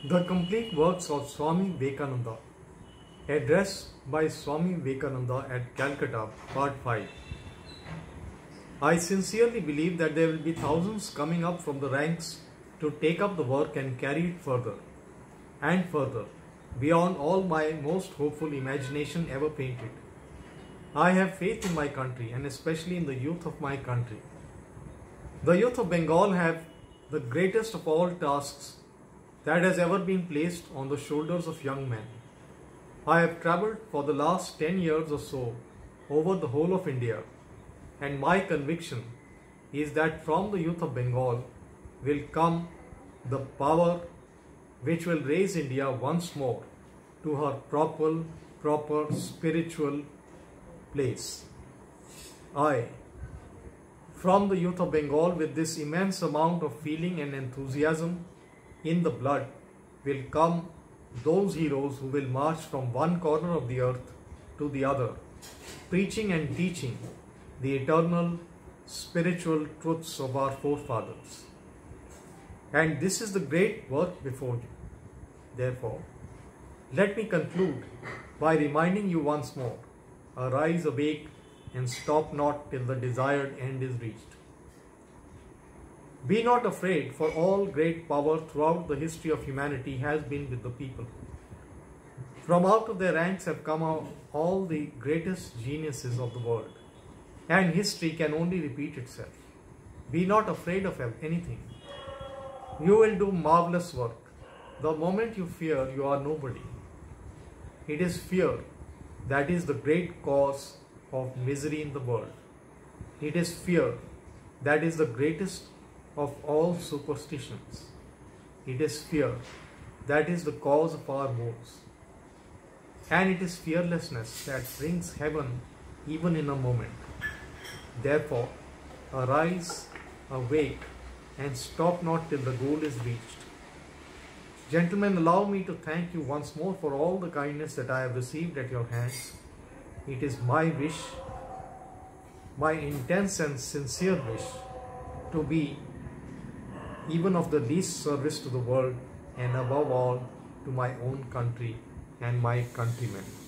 The complete works of Swami Vivekananda, address by Swami Vivekananda at Calcutta, Part 5. I sincerely believe that there will be thousands coming up from the ranks to take up the work and carry it further and further, beyond all my most hopeful imagination ever painted. I have faith in my country and especially in the youth of my country. The youth of Bengal have the greatest of all tasks that has ever been placed on the shoulders of young men. I have travelled for the last 10 years or so over the whole of India, and my conviction is that from the youth of Bengal will come the power which will raise India once more to her proper spiritual place. I, from the youth of Bengal, with this immense amount of feeling and enthusiasm in the blood, will come those heroes who will march from one corner of the earth to the other, preaching and teaching the eternal spiritual truths of our forefathers. And this is the great work before you. Therefore, let me conclude by reminding you once more, arise, awake, and stop not till the desired end is reached. Be not afraid, for all great power throughout the history of humanity has been with the people. From out of their ranks have come out all the greatest geniuses of the world, and history can only repeat itself. Be not afraid of anything. You will do marvelous work. The moment you fear, you are nobody. It is fear that is the great cause of misery in the world. It is fear that is the greatest of all superstitions. It is fear that is the cause of our woes. And it is fearlessness that brings heaven even in a moment. Therefore, arise, awake, and stop not till the goal is reached. Gentlemen, allow me to thank you once more for all the kindness that I have received at your hands. It is my wish, my intense and sincere wish, to be even of the least service to the world, and above all to my own country and my countrymen.